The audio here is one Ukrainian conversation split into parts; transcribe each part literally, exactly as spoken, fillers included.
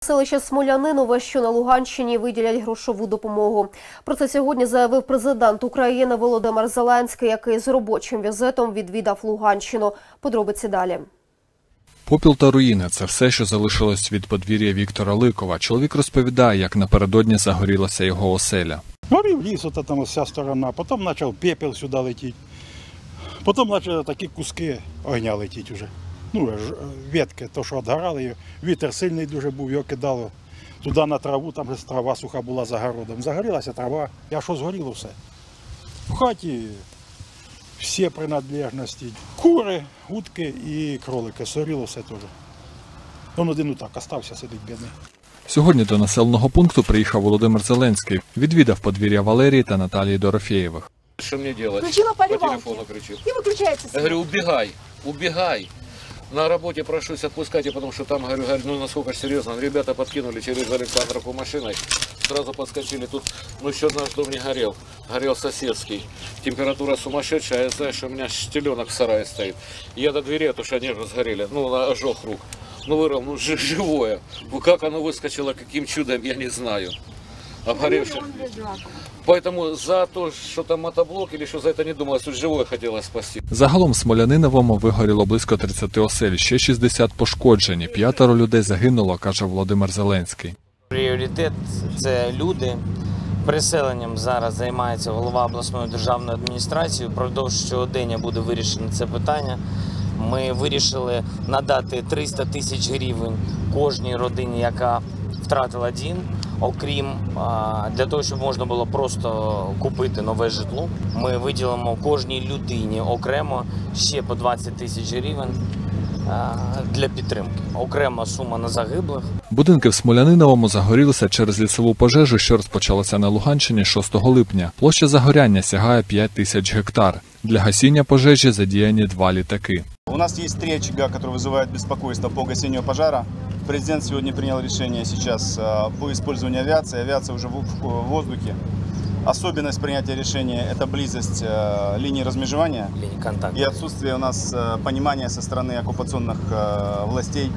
Селище Смолянинове, що на Луганщині, виділять грошову допомогу. Про це сьогодні заявив президент України Володимир Зеленський, який з робочим візитом відвідав Луганщину. Подробиці далі. Попіл та руїни – це все, що залишилось від подвір'я Віктора Ликова. Чоловік розповідає, як напередодні загорілася його оселя. Горів ліс, от там вся сторона, потім почав пепел сюди летіти. Потім почали такі куски огня летіти вже. Ну, ветки, то, що відгорали, вітер сильний дуже був, його кидало туди на траву, там же трава суха була за городом. Загорілася трава, а що згоріло все. В хаті всі принадлежності, кури, утки і кролики, згоріло все теж. Він один так остався, сидить бідний. Сьогодні до населеного пункту приїхав Володимир Зеленський, відвідав подвір'я Валерії та Наталії Дорофєєвих. Что мне делать? Включила По поливалку. телефону кричу. И выключается свет. Я говорю, убегай, убегай. На работе прошусь, отпускайте, потому что там, говорю, говорю, ну насколько ж серьезно. Ребята подкинули через Александровку машиной, сразу подскочили. Тут, ну еще наш дом не горел, горел соседский. Температура сумасшедшая, я знаю, что у меня штеленок в сарае стоит. Я до двери, потому что они сгорели, ну на ожог рук. Ну вырвал, ну живое. Ну как оно выскочило, каким чудом, я не знаю. Обгоревших. Поэтому за то, що там мотоблок, или що за це не думалось, тут живое хотілося спасти. Загалом в Смоляниновому вигоріло близько тридцяти осель, ще шістдесят пошкоджені, п'ятеро людей загинуло, каже Володимир Зеленський. Пріоритет – це люди. Переселенням зараз займається голова обласної державної адміністрації. Впродовж щодня буде вирішено це питання. Ми вирішили надати триста тисяч гривень кожній родині, яка втратила дім. Окрім, для того, щоб можна було просто купити нове житло, ми виділимо кожній людині окремо ще по двадцять тисяч гривень для підтримки. Окрема сума на загиблих. Будинки в Смоляниновому загорілися через лісову пожежу, що розпочалася на Луганщині шостого липня. Площа загоряння сягає п'ять тисяч гектар. Для гасіння пожежі задіяні два літаки. У нас есть три очага, которые вызывают беспокойство по гасению пожара. Президент сегодня принял решение сейчас по использованию авиации. Авиация уже в воздухе. Особенность принятия решения – это близость линии размежевания и отсутствие у нас понимания со стороны оккупационных властей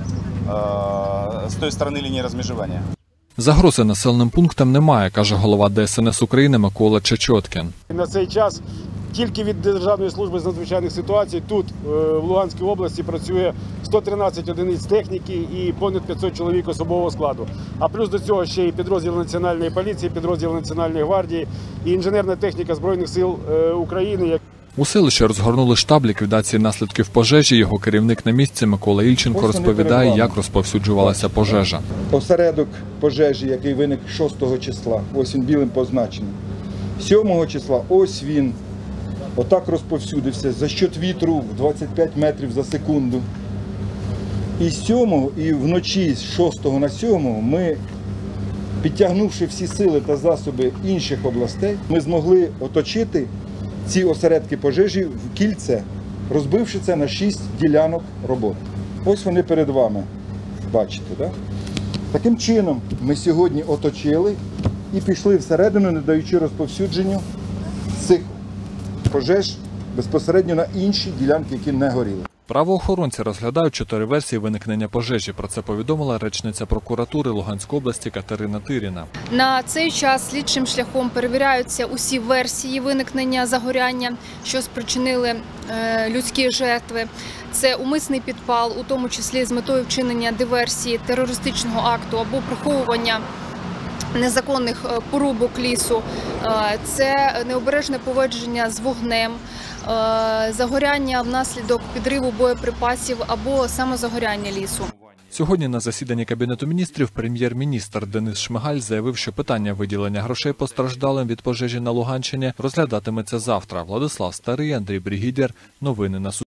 с той стороны линии размежевания. Загрози населеним пунктам немає, каже голова Де Ес Ен Ес України Микола Чечоткін. На цей час тільки від Державної служби з надзвичайних ситуацій тут, в Луганській області, працює сто тринадцять одиниць техніки і понад п'ятсот чоловік особового складу. А плюс до цього ще й підрозділ Національної поліції, підрозділ Національної гвардії і інженерна техніка Збройних сил України. У селищі розгорнули штаб ліквідації наслідків пожежі. Його керівник на місці Микола Ільченко розповідає, як розповсюджувалася пожежа. Осередок пожежі, який виник шостого числа, ось він білим позначений. сьомого числа ось він. Отак розповсюдився за счет вітру в двадцять п'ять метрів за секунду. І з сьомого, і вночі з шостого на сьомого ми, підтягнувши всі сили та засоби інших областей, ми змогли оточити ці осередки пожежі в кільце, розбивши це на шість ділянок роботи. Ось вони перед вами, бачите, так? Таким чином ми сьогодні оточили і пішли всередину, не даючи розповсюдженню цих пожеж безпосередньо на інші ділянки, які не горіли. Правоохоронці розглядають чотири версії виникнення пожежі. Про це повідомила речниця прокуратури Луганської області Катерина Тиріна. На цей час слідчим шляхом перевіряються усі версії виникнення загоряння, що спричинили людські жертви. Це умисний підпал, у тому числі з метою вчинення диверсії, терористичного акту або приховування незаконних порубок лісу, це необережне поводження з вогнем, загоряння внаслідок підриву боєприпасів або самозагоряння лісу. Сьогодні на засіданні Кабінету міністрів прем'єр-міністр Денис Шмигаль заявив, що питання виділення грошей постраждалим від пожежі на Луганщині розглядатиметься завтра. Владислав Старий, Андрій Бригідєр. Новини на Суспільному.